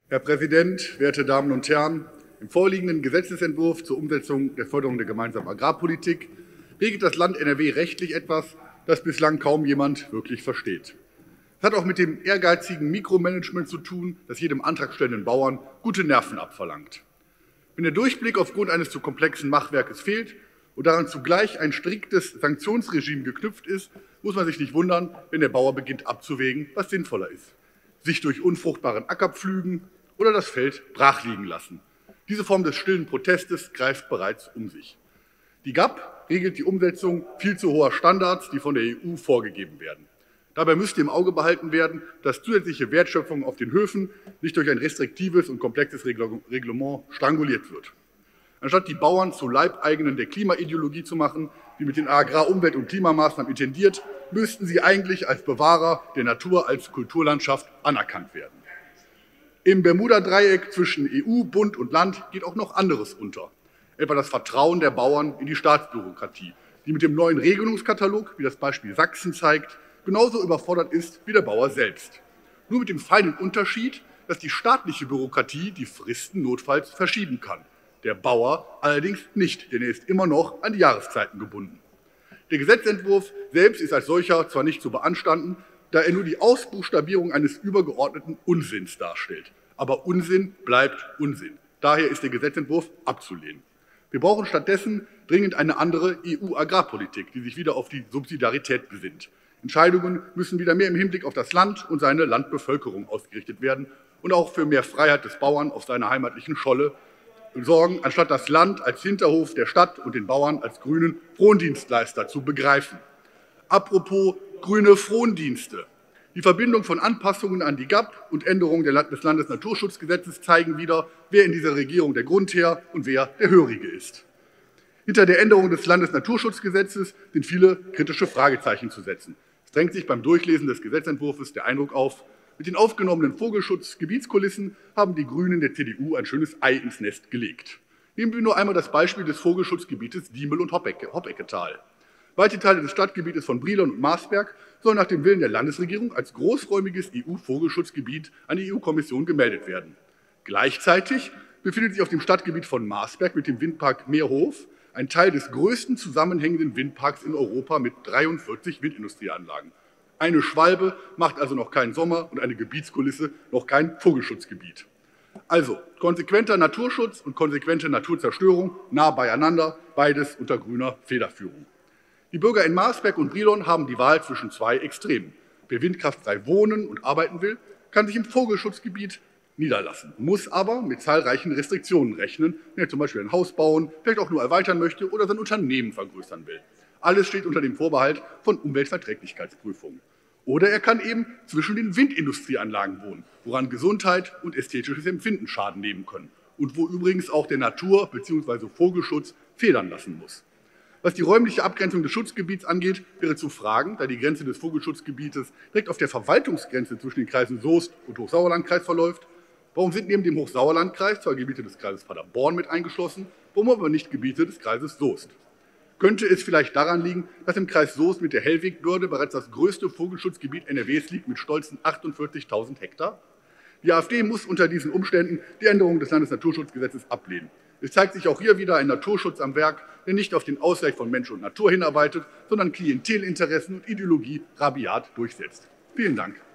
Herr Präsident, werte Damen und Herren! Im vorliegenden Gesetzesentwurf zur Umsetzung der Förderung der gemeinsamen Agrarpolitik regelt das Land NRW rechtlich etwas, das bislang kaum jemand wirklich versteht. Es hat auch mit dem ehrgeizigen Mikromanagement zu tun, das jedem antragstellenden Bauern gute Nerven abverlangt. Wenn der Durchblick aufgrund eines zu komplexen Machwerkes fehlt und daran zugleich ein striktes Sanktionsregime geknüpft ist, muss man sich nicht wundern, wenn der Bauer beginnt abzuwägen, was sinnvoller ist: sich durch unfruchtbaren Acker pflügen oder das Feld brachliegen lassen. Diese Form des stillen Protestes greift bereits um sich. Die GAP regelt die Umsetzung viel zu hoher Standards, die von der EU vorgegeben werden. Dabei müsste im Auge behalten werden, dass zusätzliche Wertschöpfung auf den Höfen nicht durch ein restriktives und komplexes Reglement stranguliert wird. Anstatt die Bauern zu Leibeigenen der Klimaideologie zu machen, die mit den Agrar-, Umwelt- und Klimamaßnahmen intendiert, müssten sie eigentlich als Bewahrer der Natur als Kulturlandschaft anerkannt werden. Im Bermuda-Dreieck zwischen EU, Bund und Land geht auch noch anderes unter, etwa das Vertrauen der Bauern in die Staatsbürokratie, die mit dem neuen Regelungskatalog, wie das Beispiel Sachsen zeigt, genauso überfordert ist wie der Bauer selbst. Nur mit dem feinen Unterschied, dass die staatliche Bürokratie die Fristen notfalls verschieben kann. Der Bauer allerdings nicht, denn er ist immer noch an die Jahreszeiten gebunden. Der Gesetzentwurf selbst ist als solcher zwar nicht zu beanstanden, da er nur die Ausbuchstabierung eines übergeordneten Unsinns darstellt. Aber Unsinn bleibt Unsinn. Daher ist der Gesetzentwurf abzulehnen. Wir brauchen stattdessen dringend eine andere EU-Agrarpolitik, die sich wieder auf die Subsidiarität besinnt. Entscheidungen müssen wieder mehr im Hinblick auf das Land und seine Landbevölkerung ausgerichtet werden und auch für mehr Freiheit des Bauern auf seiner heimatlichen Scholle sorgen, anstatt das Land als Hinterhof der Stadt und den Bauern als grünen Frondienstleister zu begreifen. Apropos grüne Frondienste. Die Verbindung von Anpassungen an die GAP und Änderungen des Landesnaturschutzgesetzes zeigen wieder, wer in dieser Regierung der Grundherr und wer der Hörige ist. Hinter der Änderung des Landesnaturschutzgesetzes sind viele kritische Fragezeichen zu setzen. Es drängt sich beim Durchlesen des Gesetzentwurfs der Eindruck auf, mit den aufgenommenen Vogelschutzgebietskulissen haben die Grünen der CDU ein schönes Ei ins Nest gelegt. Nehmen wir nur einmal das Beispiel des Vogelschutzgebietes Diemel- und Hoppecketal. Weite Teile des Stadtgebietes von Brilon und Marsberg sollen nach dem Willen der Landesregierung als großräumiges EU-Vogelschutzgebiet an die EU-Kommission gemeldet werden. Gleichzeitig befindet sich auf dem Stadtgebiet von Marsberg mit dem Windpark Meerhof ein Teil des größten zusammenhängenden Windparks in Europa mit 43 Windindustrieanlagen. Eine Schwalbe macht also noch keinen Sommer und eine Gebietskulisse noch kein Vogelschutzgebiet. Also konsequenter Naturschutz und konsequente Naturzerstörung nah beieinander, beides unter grüner Federführung. Die Bürger in Marsberg und Brilon haben die Wahl zwischen zwei Extremen. Wer windkraftfrei wohnen und arbeiten will, kann sich im Vogelschutzgebiet niederlassen, muss aber mit zahlreichen Restriktionen rechnen, wenn er zum Beispiel ein Haus bauen, vielleicht auch nur erweitern möchte oder sein Unternehmen vergrößern will. Alles steht unter dem Vorbehalt von Umweltverträglichkeitsprüfungen. Oder er kann eben zwischen den Windindustrieanlagen wohnen, woran Gesundheit und ästhetisches Empfinden Schaden nehmen können und wo übrigens auch der Natur- bzw. Vogelschutz federn lassen muss. Was die räumliche Abgrenzung des Schutzgebiets angeht, wäre zu fragen, da die Grenze des Vogelschutzgebietes direkt auf der Verwaltungsgrenze zwischen den Kreisen Soest und Hochsauerlandkreis verläuft. Warum sind neben dem Hochsauerlandkreis zwar Gebiete des Kreises Paderborn mit eingeschlossen, warum aber nicht Gebiete des Kreises Soest? Könnte es vielleicht daran liegen, dass im Kreis Soest mit der Hellwegbörde bereits das größte Vogelschutzgebiet NRWs liegt mit stolzen 48.000 Hektar? Die AfD muss unter diesen Umständen die Änderung des Landesnaturschutzgesetzes ablehnen. Es zeigt sich auch hier wieder ein Naturschutz am Werk, der nicht auf den Ausgleich von Mensch und Natur hinarbeitet, sondern Klientelinteressen und Ideologie rabiat durchsetzt. Vielen Dank.